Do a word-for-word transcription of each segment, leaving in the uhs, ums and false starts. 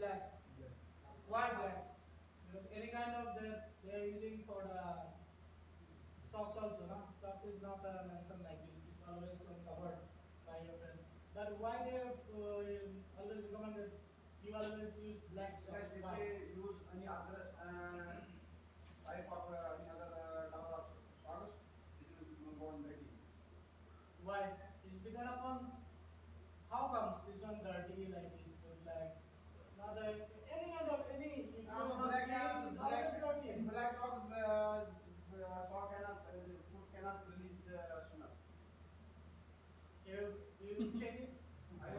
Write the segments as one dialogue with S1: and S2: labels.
S1: black. Why black? Because any kind of that they are using for the socks also, no? Socks is not uh, mentioned like this. It's always uh, covered by your friend. But why they have uh, always recommended you always use black socks?
S2: Because if
S1: Why?
S2: they use any other uh, type of uh, any other uh, color of socks, it will go on dirty.
S1: Why? It's because upon how comes this one dirty like this, look like now the any kind of any if you
S2: Also,
S1: are not
S2: black,
S1: clean,
S2: uh,
S1: it's always
S2: black
S1: dirty.
S2: in black socks, uh, uh, sock cannot, uh, foot cannot release the smell.
S1: You you check it.
S2: I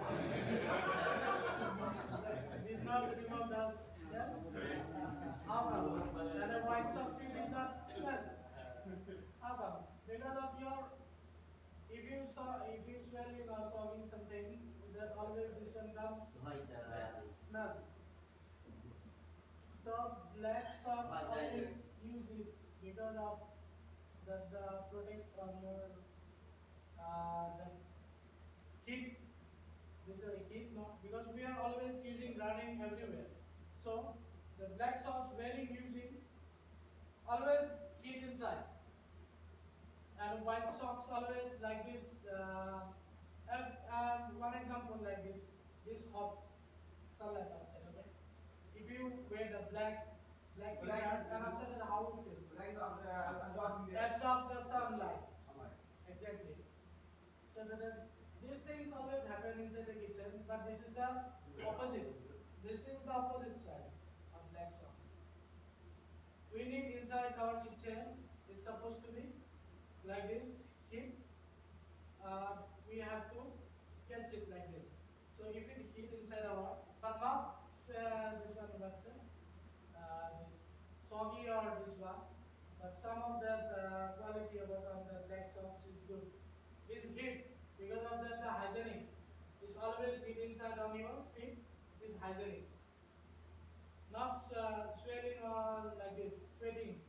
S1: Did not remove those. Yes. How come? And the white socks you did not smell. How comes? Because of your if you saw if you smell in or sawing something, that always this one comes
S3: White uh,
S1: smell. So black socks
S3: White
S1: always
S3: diaper.
S1: use it because of that the protect from your uh, the heat. This is a heat no because we are always using running everywhere. So the black socks wearing using always heat inside. And white socks always like this. Uh, and, and one example like this, this hot sunlight outside. Okay, if you wear the black black
S2: Black-
S1: t-shirt, and after that how you feel?
S2: Black is uh, absorbing the
S1: Absorb the sunlight.
S2: sunlight.
S1: Exactly. So that uh, these things always happen inside the kitchen, but this is the opposite. This is the opposite side of black socks. We need inside our kitchen. It's supposed to be like this heat. Uh, we have to catch it like this. So if it heat inside our, but not uh, this one, what's it? Uh, this soggy or this one, but some of that uh, quality about on the black socks is good. Is heat because of that the hygienic. Is always heat inside on your feet is hygienic. Not uh, sweating or like this, sweating.